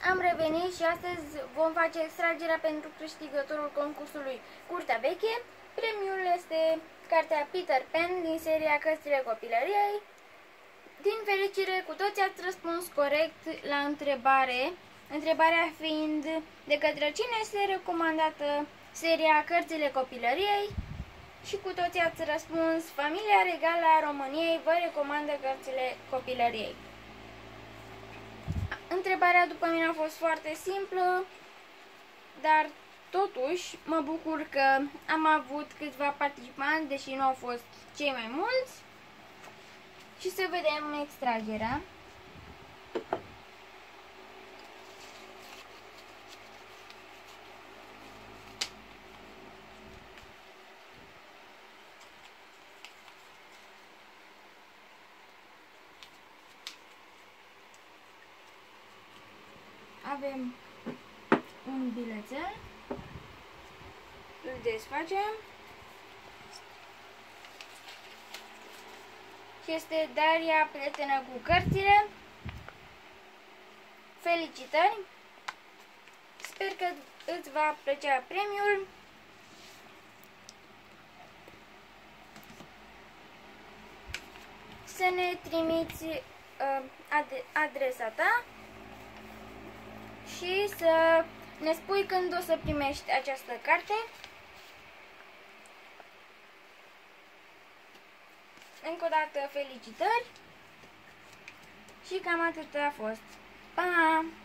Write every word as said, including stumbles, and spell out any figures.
am revenit și astăzi vom face extragerea pentru câștigătorul concursului Curtea Veche. Premiul este cartea Peter Pan din seria Cărțile Copilăriei. Din fericire, cu toți ați răspuns corect la întrebare, întrebarea fiind de către cine este recomandată seria Cărțile Copilăriei și cu toți ați răspuns Familia Regală a României vă recomandă Cărțile Copilăriei. Întrebarea după mine a fost foarte simplă, dar totuși mă bucur că am avut câțiva participanți, deși nu au fost cei mai mulți. Și să vedem extragerea. Avem un bilețel, îl desfacem și este Daria, prietenă cu cărțile. Felicitări! Sper că îți va plăcea premiul. Să ne trimiți uh, ad adresa ta și să ne spui când o să primești această carte. Încă o dată felicitări și cam atât a fost. Pa!